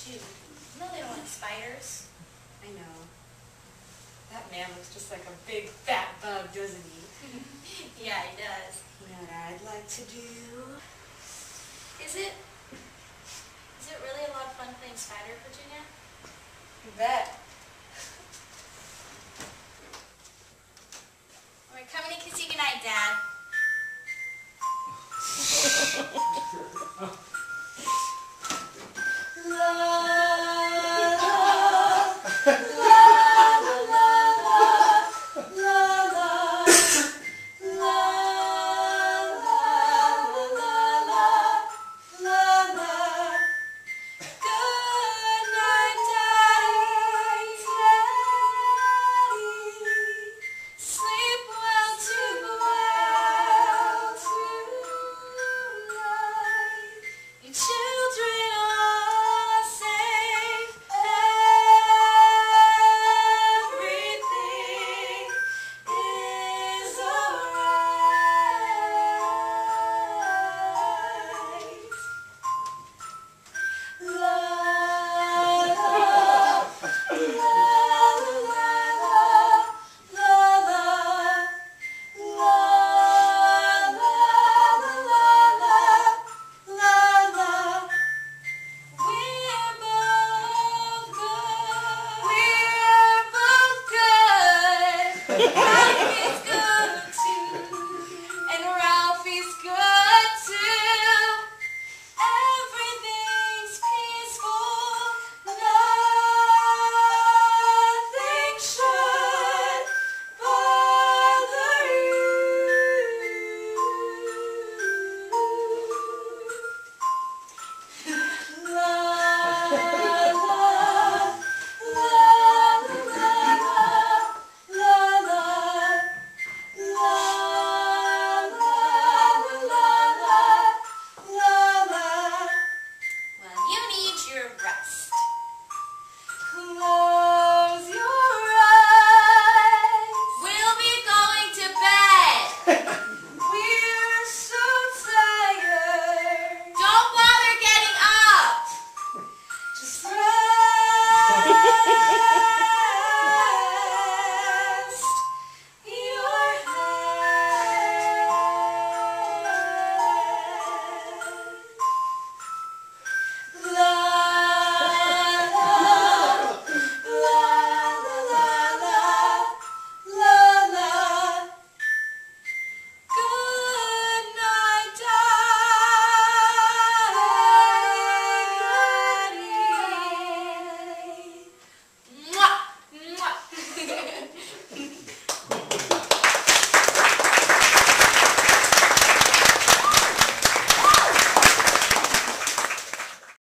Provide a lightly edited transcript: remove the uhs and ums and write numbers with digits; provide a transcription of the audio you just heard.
too. No, they don't like spiders. I know. That man looks just like a big fat bug, doesn't he? Yeah, he does. You know what I'd like to do? Is it really a lot of fun playing Spider, Virginia? You bet.